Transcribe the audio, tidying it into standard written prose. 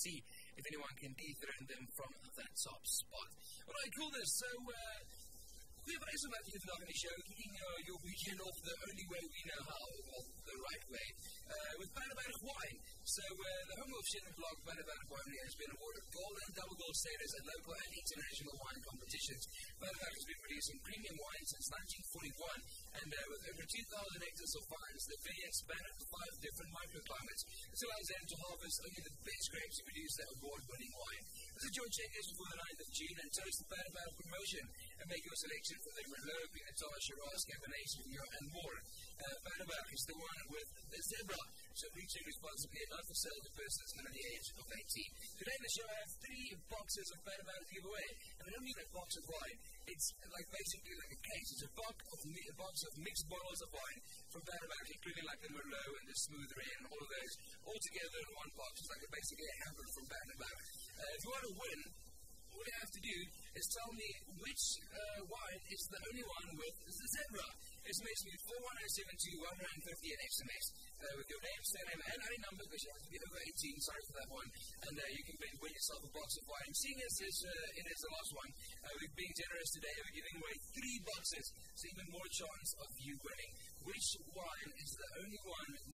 see if anyone can dethrone them from that top spot. Alright, cool this. So, we have a about you on the show, kicking your weekend off the only way we know how, well, the right way, with Perdeberg wine. So, the home of Shin and Blog, Perdeberg Wine has been awarded gold and double gold status at local and international wine competitions. Perdeberg has been producing premium wine since 1941, and with over 2,000 hectares of vines, the vineyards span 5 different microclimates. This allows them to harvest only the best grapes to produce that award-winning wine. So join checkers before the 9th of June and toast the Perdeberg promotion and make your selection for the Merlot, Pinotage, Shiraz, Cabernet, Sauvignon, and more. Perdeberg is the one with the zebra, so please drink responsibly and not for sale to persons under the age of 18. Today in the show I have 3 boxes of Perdeberg to give away, and I don't mean a box of wine. It's like basically like a case. It's a box of mixed bottles of wine from Perdeberg, including like the Merlot and the Smooth Ray and all of those, all together in one box. It's like basically a hamper from Perdeberg. If you want to win, all you have to do is tell me which wine is the only one with the zebra. SMS me 41072 150 an SMS with your name, surname, and any number, because you have to be over 18. Sorry for that one. And you can win yourself a box of wine. Seeing as it is the last one, we're being generous today. We're giving away 3 boxes, so even more chance of you winning. Which wine is the only one